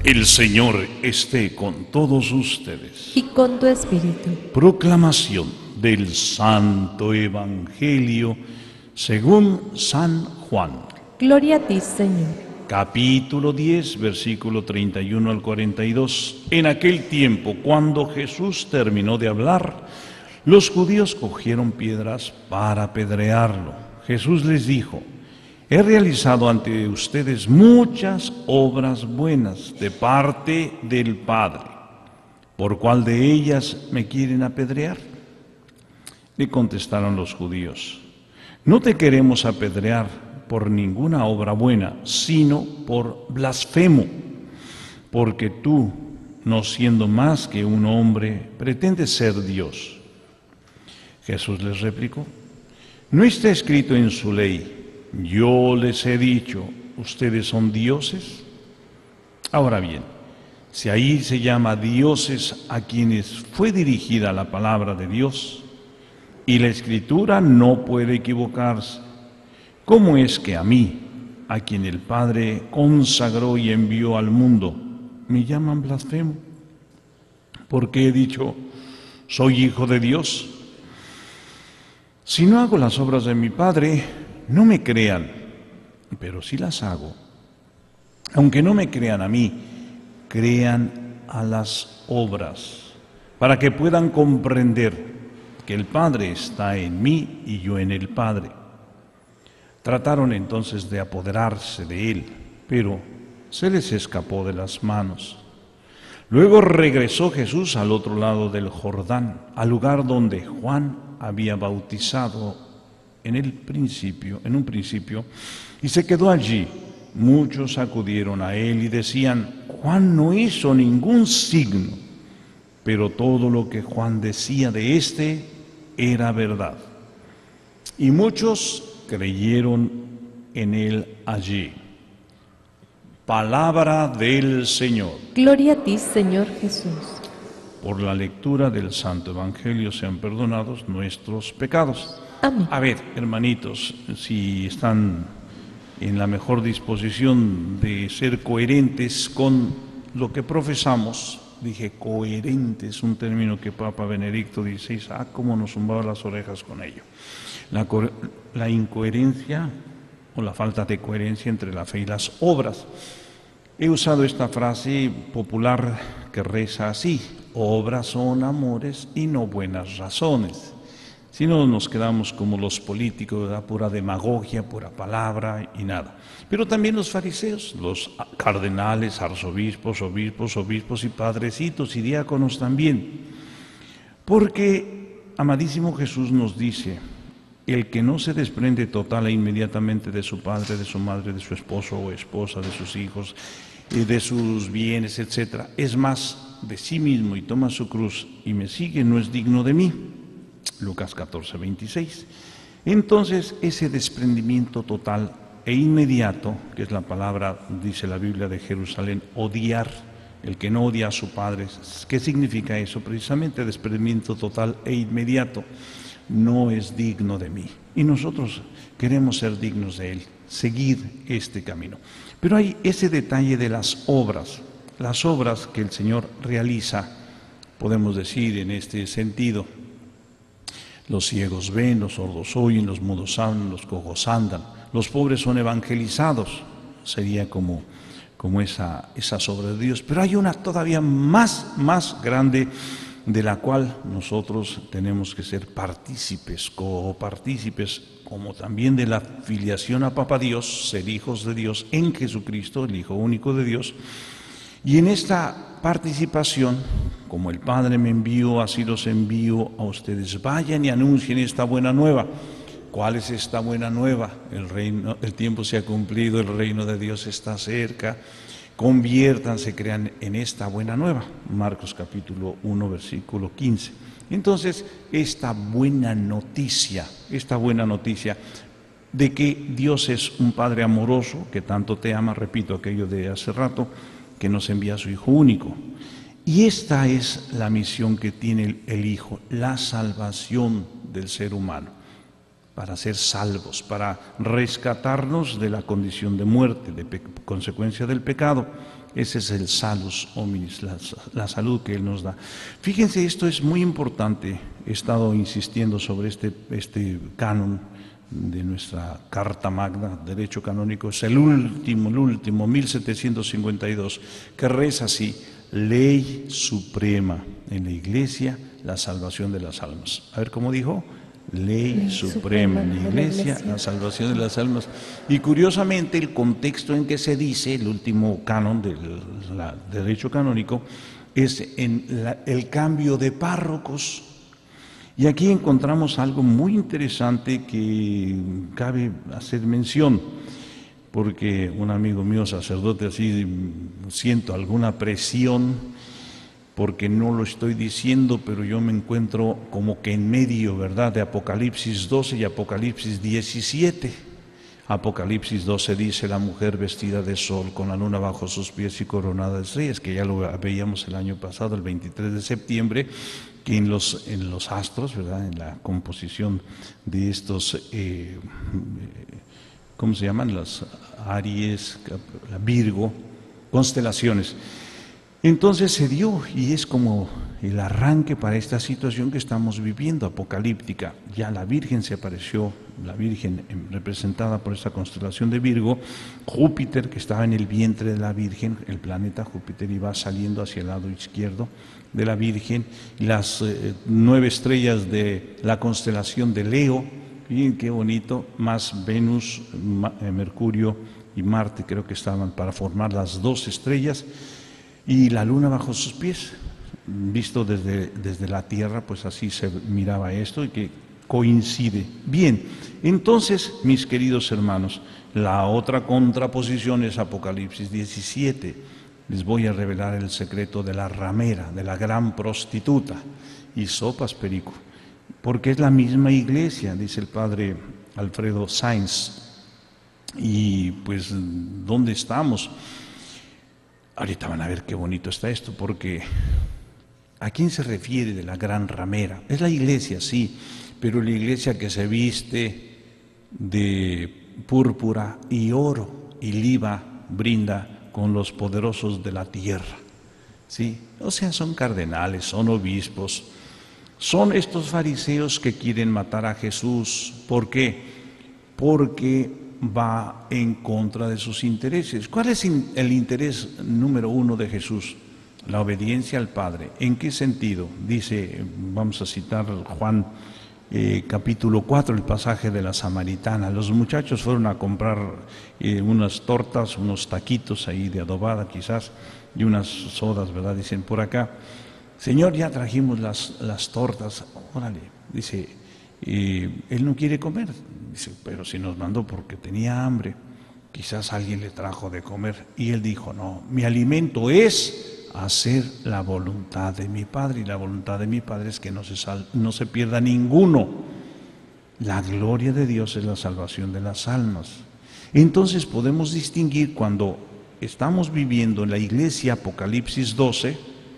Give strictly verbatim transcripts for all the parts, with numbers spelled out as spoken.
El Señor esté con todos ustedes. Y con tu espíritu. Proclamación del Santo Evangelio según San Juan. Gloria a ti, Señor. Capítulo diez, versículo treinta y uno al cuarenta y dos. En aquel tiempo, cuando Jesús terminó de hablar, los judíos cogieron piedras para apedrearlo. Jesús les dijo: he realizado ante ustedes muchas obras buenas de parte del Padre. ¿Por cuál de ellas me quieren apedrear? Le contestaron los judíos: no te queremos apedrear por ninguna obra buena, sino por blasfemo, porque tú, no siendo más que un hombre, pretendes ser Dios. Jesús les replicó: ¿no está escrito en su ley: yo les he dicho, ustedes son dioses? Ahora bien, si ahí se llama dioses a quienes fue dirigida la palabra de Dios, y la Escritura no puede equivocarse, ¿cómo es que a mí, a quien el Padre consagró y envió al mundo, me llaman blasfemo? Porque he dicho, soy hijo de Dios. Si no hago las obras de mi Padre, no me crean, pero si las hago, aunque no me crean a mí, crean a las obras, para que puedan comprender que el Padre está en mí y yo en el Padre. Trataron entonces de apoderarse de él, pero se les escapó de las manos. Luego regresó Jesús al otro lado del Jordán, al lugar donde Juan había bautizado en el principio, en un principio, y se quedó allí. Muchos acudieron a él y decían: Juan no hizo ningún signo, pero todo lo que Juan decía de éste era verdad. Y muchos creyeron en él allí. Palabra del Señor. Gloria a ti, Señor Jesús. Por la lectura del Santo Evangelio sean perdonados nuestros pecados. Amén. A ver, hermanitos, si están en la mejor disposición de ser coherentes con lo que profesamos. Dije coherentes, un término que Papa Benedicto dieciséis, ah, cómo nos zumbaba las orejas con ello. La, la incoherencia o la falta de coherencia entre la fe y las obras. He usado esta frase popular que reza así: obras son amores y no buenas razones. Si no, nos quedamos como los políticos, ¿verdad? Pura demagogia, pura palabra y nada. Pero también los fariseos, los cardenales, arzobispos, obispos, obispos y padrecitos y diáconos también. Porque, amadísimo Jesús nos dice: el que no se desprende total e inmediatamente de su padre, de su madre, de su esposo o esposa, de sus hijos, de sus bienes, etcétera, es más de sí mismo y toma su cruz y me sigue, no es digno de mí. Lucas catorce, veintiséis. Entonces, ese desprendimiento total e inmediato, que es la palabra, dice la Biblia, de Jerusalén, odiar, el que no odia a su padre, ¿qué significa eso? Precisamente desprendimiento total e inmediato. No es digno de mí. Y nosotros queremos ser dignos de él, seguir este camino. Pero hay ese detalle de las obras, las obras que el Señor realiza, podemos decir en este sentido. Los ciegos ven, los sordos oyen, los mudos hablan, los cojos andan, los pobres son evangelizados. Sería como, como esa, esas obras de Dios. Pero hay una todavía más, más grande, de la cual nosotros tenemos que ser partícipes, copartícipes, como también de la filiación a Papa Dios, ser hijos de Dios en Jesucristo, el Hijo único de Dios. Y en esta participación, como el Padre me envió, así los envío a ustedes. Vayan y anuncien esta buena nueva. ¿Cuál es esta buena nueva? El reino, el tiempo se ha cumplido, el reino de Dios está cerca. Conviértanse, crean en esta buena nueva. Marcos capítulo uno, versículo quince. Entonces, esta buena noticia, esta buena noticia de que Dios es un Padre amoroso, que tanto te ama, repito aquello de hace rato, que nos envía a su Hijo único. Y esta es la misión que tiene el, el Hijo, la salvación del ser humano, para ser salvos, para rescatarnos de la condición de muerte, de consecuencia del pecado, Ese es el salus hominis, la, la salud que Él nos da. Fíjense, esto es muy importante. He estado insistiendo sobre este, este canon de nuestra Carta Magna, Derecho Canónico. Es el último, el último, mil setecientos cincuenta y dos, que reza así: ley suprema en la Iglesia, la salvación de las almas. A ver cómo dijo: ley, ley suprema en la Iglesia, la salvación de las almas. Y curiosamente el contexto en que se dice, el último canon del la, Derecho Canónico, es en la, el cambio de párrocos. Y aquí encontramos algo muy interesante que cabe hacer mención, porque un amigo mío, sacerdote, así siento alguna presión, porque no lo estoy diciendo, pero yo me encuentro como que en medio, ¿verdad?, de Apocalipsis doce y Apocalipsis diecisiete. Apocalipsis doce dice: la mujer vestida de sol, con la luna bajo sus pies y coronada de estrellas, que ya lo veíamos el año pasado, el veintitrés de septiembre, que en los, en los astros, ¿verdad?, en la composición de estos, eh, ¿cómo se llaman? Las Aries, la Virgo, constelaciones. Entonces se dio, y es como el arranque para esta situación que estamos viviendo, apocalíptica. Ya la Virgen se apareció, la Virgen representada por esta constelación de Virgo, Júpiter, que estaba en el vientre de la Virgen, el planeta Júpiter iba saliendo hacia el lado izquierdo de la Virgen, las eh, nueve estrellas de la constelación de Leo, miren qué bonito, más Venus, Ma, eh, Mercurio y Marte, creo que estaban para formar las dos estrellas, y la luna bajo sus pies. Visto desde, desde la Tierra, pues así se miraba esto, y que coincide. Bien, entonces, mis queridos hermanos, la otra contraposición es Apocalipsis diecisiete. Les voy a revelar el secreto de la ramera, de la gran prostituta, y sopas perico, porque es la misma iglesia, dice el padre Alfredo Sainz. Y pues, ¿dónde estamos? Ahorita van a ver qué bonito está esto, porque ¿a quién se refiere de la gran ramera? Es la iglesia, sí, pero la iglesia que se viste de púrpura y oro y liba brinda con los poderosos de la tierra, ¿sí? O sea, son cardenales, son obispos, son estos fariseos que quieren matar a Jesús. ¿Por qué? Porque va en contra de sus intereses. ¿Cuál es el interés número uno de Jesús? La obediencia al Padre. ¿En qué sentido? Dice, vamos a citar Juan eh, capítulo cuatro, el pasaje de la samaritana. Los muchachos fueron a comprar eh, unas tortas, unos taquitos ahí de adobada quizás, y unas sodas, ¿verdad? Dicen por acá: Señor, ya trajimos las, las tortas. Órale, dice, eh, él no quiere comer. Dice, pero si nos mandó porque tenía hambre, quizás alguien le trajo de comer. Y él dijo: no, mi alimento es hacer la voluntad de mi Padre, y la voluntad de mi Padre es que no se, sal, no se pierda ninguno. La gloria de Dios es la salvación de las almas. Entonces podemos distinguir cuando estamos viviendo en la iglesia Apocalipsis doce,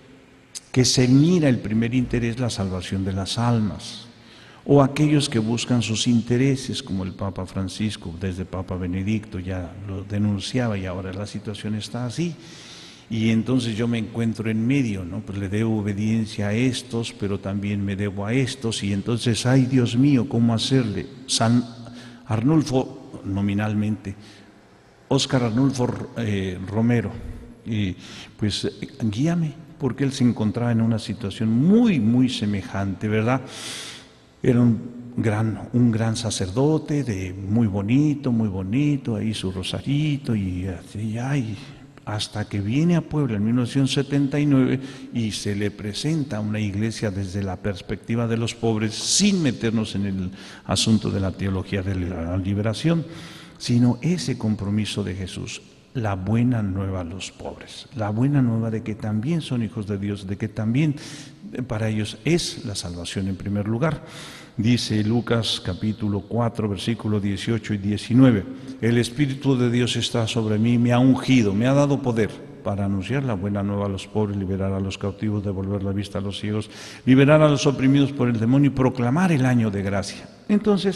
que se mira el primer interés, la salvación de las almas, o aquellos que buscan sus intereses, como el Papa Francisco, desde Papa Benedicto ya lo denunciaba, y ahora la situación está así. Y entonces yo me encuentro en medio, ¿no? Pues le debo obediencia a estos, pero también me debo a estos, y entonces, ay Dios mío, ¿cómo hacerle? San Arnulfo, nominalmente, Óscar Arnulfo eh, Romero, y pues eh, guíame, porque él se encontraba en una situación muy, muy semejante, ¿verdad? Era un gran, un gran sacerdote, de muy bonito, muy bonito, ahí su rosarito, y así, ay, hasta que viene a Puebla en mil novecientos setenta y nueve y se le presenta una iglesia desde la perspectiva de los pobres, sin meternos en el asunto de la teología de la liberación, sino ese compromiso de Jesús, la buena nueva a los pobres, la buena nueva de que también son hijos de Dios, de que también para ellos es la salvación en primer lugar. Dice Lucas capítulo cuatro, versículos dieciocho y diecinueve, el Espíritu de Dios está sobre mí, me ha ungido, me ha dado poder para anunciar la buena nueva a los pobres, liberar a los cautivos, devolver la vista a los ciegos, liberar a los oprimidos por el demonio y proclamar el año de gracia. Entonces,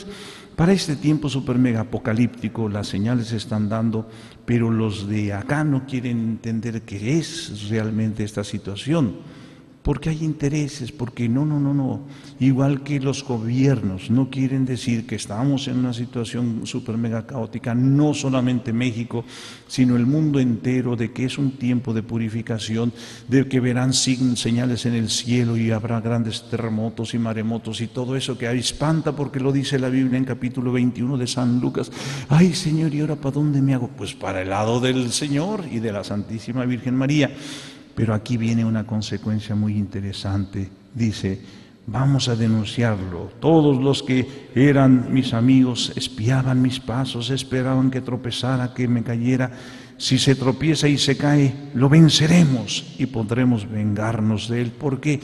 para este tiempo super mega apocalíptico las señales se están dando, pero los de acá no quieren entender qué es realmente esta situación. Porque hay intereses, porque no, no, no, no. Igual que los gobiernos no quieren decir que estamos en una situación super mega caótica, no solamente México, sino el mundo entero, de que es un tiempo de purificación, de que verán señales en el cielo y habrá grandes terremotos y maremotos y todo eso que espanta, porque lo dice la Biblia en capítulo veintiuno de San Lucas. Ay, Señor, ¿y ahora para dónde me hago? Pues para el lado del Señor y de la Santísima Virgen María. Pero aquí viene una consecuencia muy interesante. Dice, vamos a denunciarlo. Todos los que eran mis amigos espiaban mis pasos, esperaban que tropezara, que me cayera. Si se tropieza y se cae, lo venceremos y podremos vengarnos de él. ¿Por qué?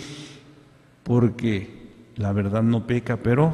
Porque la verdad no peca, pero...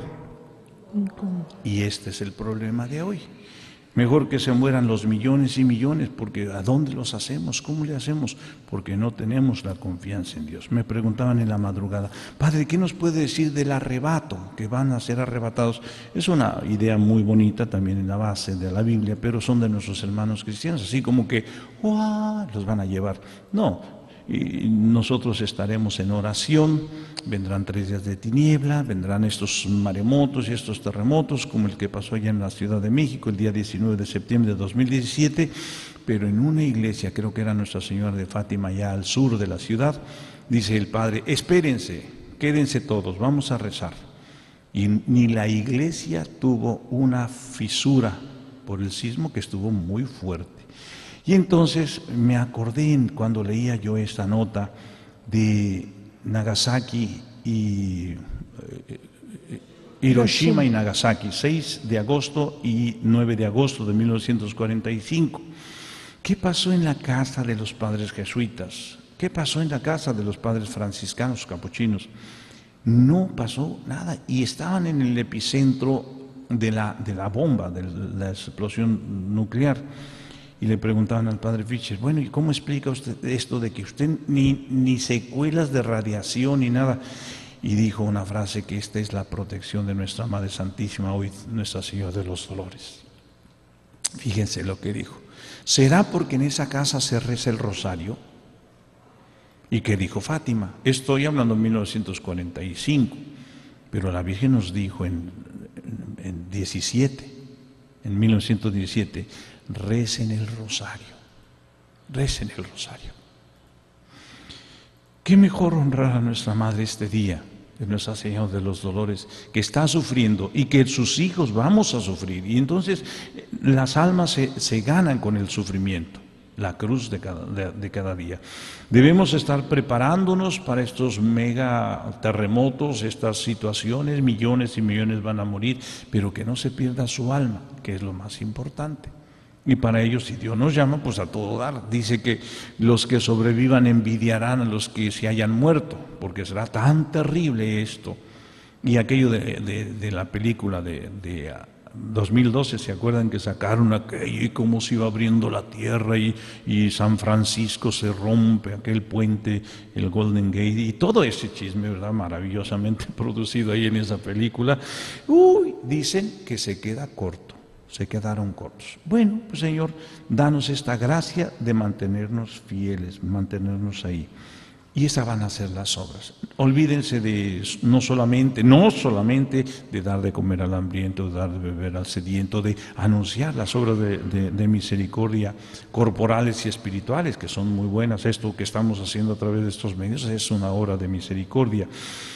Y este es el problema de hoy. Mejor que se mueran los millones y millones, porque ¿a dónde los hacemos? ¿Cómo le hacemos? Porque no tenemos la confianza en Dios. Me preguntaban en la madrugada, Padre, ¿qué nos puede decir del arrebato? Que van a ser arrebatados. Es una idea muy bonita también en la base de la Biblia, pero son de nuestros hermanos cristianos, así como que, ¡guau!, los van a llevar. No. Y nosotros estaremos en oración, vendrán tres días de tiniebla, vendrán estos maremotos y estos terremotos, como el que pasó allá en la Ciudad de México el día diecinueve de septiembre de dos mil diecisiete, pero en una iglesia, creo que era Nuestra Señora de Fátima, allá al sur de la ciudad, dice el Padre, espérense, quédense todos, vamos a rezar. Y ni la iglesia tuvo una fisura por el sismo, que estuvo muy fuerte. Y entonces me acordé cuando leía yo esta nota de Nagasaki y eh, Hiroshima y Nagasaki, seis de agosto y nueve de agosto de mil novecientos cuarenta y cinco. ¿Qué pasó en la casa de los padres jesuitas? ¿Qué pasó en la casa de los padres franciscanos capuchinos? No pasó nada y estaban en el epicentro de la, de la bomba, de la explosión nuclear. Y le preguntaban al padre Fischer, bueno, ¿y cómo explica usted esto de que usted ni, ni secuelas de radiación ni nada? Y dijo una frase, que esta es la protección de nuestra Madre Santísima, hoy Nuestra Señora de los Dolores. Fíjense lo que dijo. ¿Será porque en esa casa se reza el rosario? ¿Y qué dijo Fátima? Estoy hablando en mil novecientos cuarenta y cinco, pero la Virgen nos dijo en, en, en diecisiete, en mil novecientos diecisiete, recen el rosario, recen el rosario. Qué mejor honrar a nuestra Madre este día, de Nuestra Señora de los Dolores, que está sufriendo y que sus hijos vamos a sufrir. Y entonces las almas se, se ganan con el sufrimiento, la cruz de cada, de, de cada día. Debemos estar preparándonos para estos mega terremotos, estas situaciones, millones y millones van a morir, pero que no se pierda su alma, que es lo más importante. Y para ello, si Dios nos llama, pues a todo dar. Dice que los que sobrevivan envidiarán a los que se hayan muerto, porque será tan terrible esto. Y aquello de, de, de la película de, de dos mil doce, ¿se acuerdan que sacaron aquello y cómo se iba abriendo la tierra y, y San Francisco se rompe, aquel puente, el Golden Gate, y todo ese chisme, ¿verdad?, maravillosamente producido ahí en esa película? Uy, dicen que se queda corto. Se quedaron cortos. Bueno, pues Señor, danos esta gracia de mantenernos fieles, mantenernos ahí. Y esas van a ser las obras. Olvídense de no solamente, no solamente de dar de comer al hambriento, de dar de beber al sediento, de anunciar las obras de, de, de misericordia corporales y espirituales, que son muy buenas. Esto que estamos haciendo a través de estos medios es una obra de misericordia.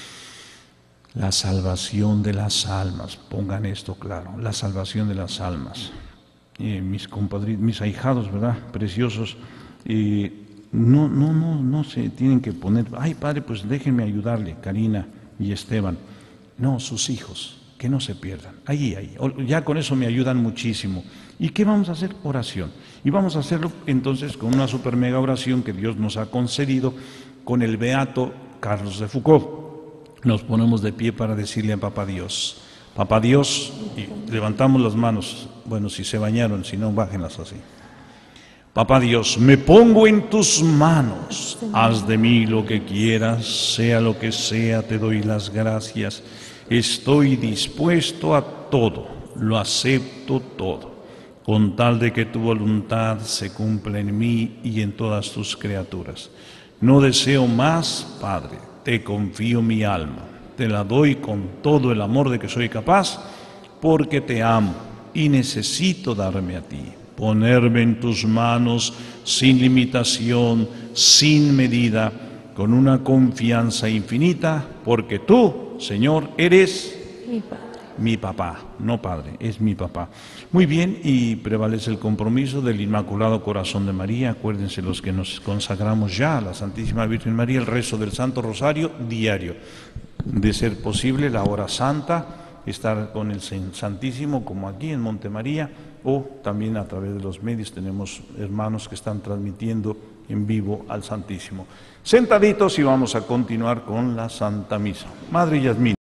La salvación de las almas, pongan esto claro, la salvación de las almas. Eh, mis compadritos, mis ahijados, ¿verdad?, preciosos, eh, no, no, no, no se tienen que poner, ay padre, pues déjenme ayudarle, Karina y Esteban. No, sus hijos, que no se pierdan. Ahí, ahí, ya con eso me ayudan muchísimo. ¿Y qué vamos a hacer? Oración. Y vamos a hacerlo entonces con una super mega oración que Dios nos ha concedido con el beato Carlos de Foucauld. Nos ponemos de pie para decirle a Papá Dios, Papá Dios, y levantamos las manos, bueno, si se bañaron, si no, bájenlas así. Papá Dios, me pongo en tus manos, haz de mí lo que quieras, sea lo que sea, te doy las gracias, estoy dispuesto a todo, lo acepto todo, con tal de que tu voluntad se cumpla en mí y en todas tus criaturas. No deseo más, Padre, te confío mi alma, te la doy con todo el amor de que soy capaz, porque te amo y necesito darme a ti, ponerme en tus manos sin limitación, sin medida, con una confianza infinita, porque tú, Señor, eres Mi Padre. mi papá, no padre, es mi papá. Muy bien, y prevalece el compromiso del Inmaculado Corazón de María. Acuérdense los que nos consagramos ya a la Santísima Virgen María, el rezo del Santo Rosario diario. De ser posible, la hora santa, estar con el Santísimo, como aquí en Montemaría, o también a través de los medios tenemos hermanos que están transmitiendo en vivo al Santísimo. Sentaditos y vamos a continuar con la Santa Misa. Madre Yasmín.